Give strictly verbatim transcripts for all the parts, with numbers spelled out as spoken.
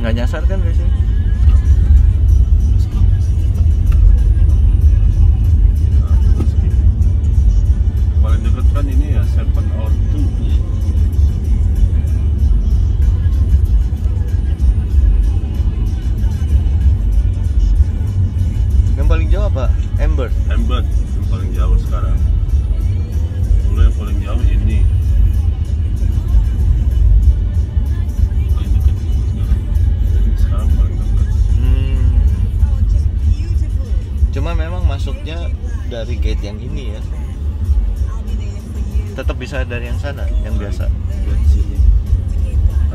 Nggak nyasar kan guys? Paling dekat kan ini ya Seven or Two. Yang paling jauh apa? Amber. Amber yang paling jauh sekarang. Dulu yang paling jauh ini. Paling dekat sekarang. Ini sekarang paling dekat. Hmm. Cuma memang masuknya dari gate yang ini ya. Tetap bisa dari yang sana, yang biasa. Buat sini. Nah,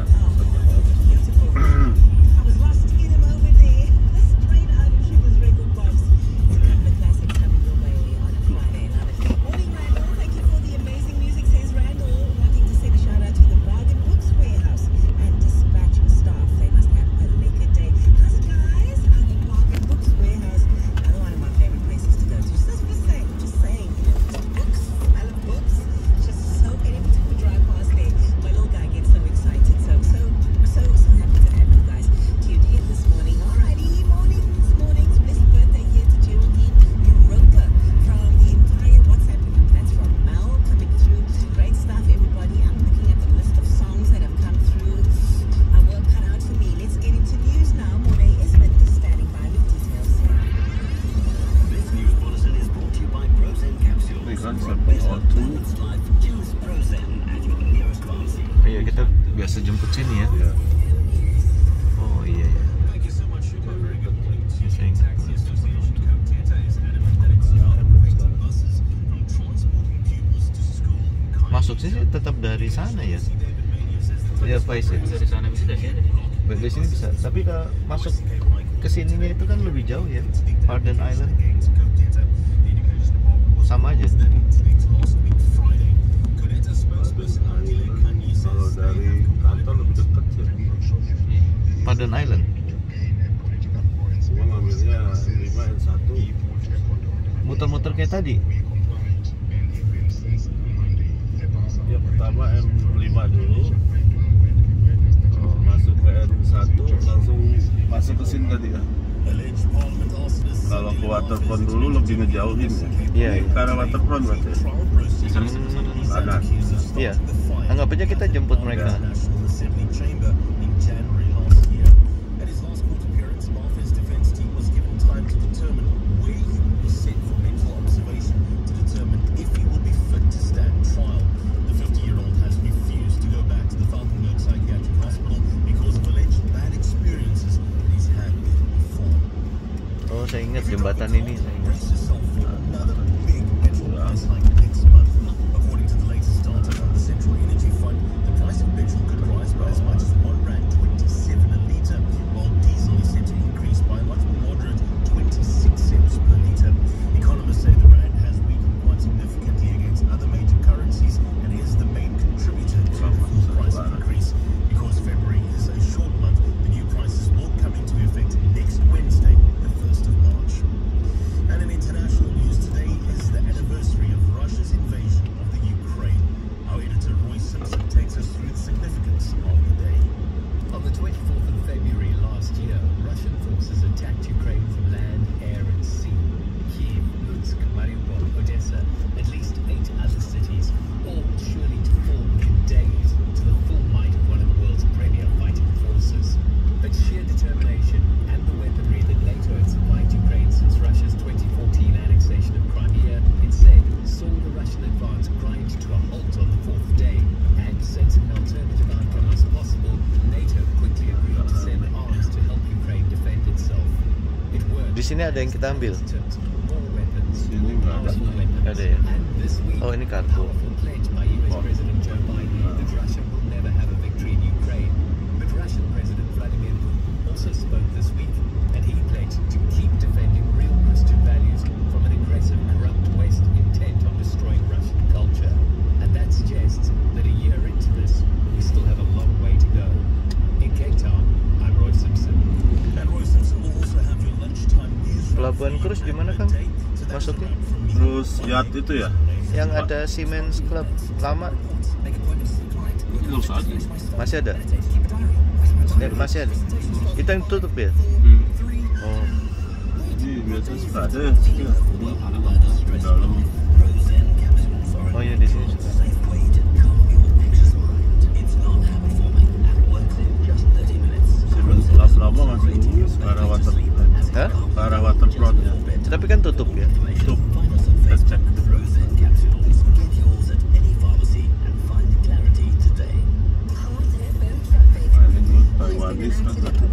Iya, kita biasa jemput sini ya. ya. Oh iya ya. Saya ingat. Masuk sini tetap dari sana ya. Ya Faiz ya. Dari sana bisa dari sini. Dari sini bisa, tapi kalau masuk ke sininya itu kan lebih jauh ya. Arden Island. Sama aja. Kalau dari kantor lebih dekat sih. Arden Island. Cuma ngambilnya lima N satu. Muter-muter kayak tadi. Ya pertama M lima dulu. Masuk ke N satu langsung masuk ke sini tadi ya. Kalau ke waterfront dulu lebih ngejauhin ya. Iya. Ini ke arah waterfront berarti. Sana sana sana. Kanan. Iya. Anggap aja kita jemput mereka. Oh, saya ingat jembatan ini, saya ingat. Di sini ada yang kita ambil. Sini nggak ada. Nggak ada ya. Oh, ini kartu. Pelabuhan Krus di mana Kang? Masuknya? Terus yacht itu ya? Yang ada Siemens Club lama Terus aja. masih ada? Eh, masih ada. Itu yang tutup ya? Hmm. Oh. Jadi biasa suka ada ya. Di dalam. Oh iya di sini suka. Lama-lama masih ke arah waterfront. Hah? Ke arah waterfrontnya. Tapi kan tutup ya? Tutup. Kita cek. Nah, ini dulu Taiwanese kan.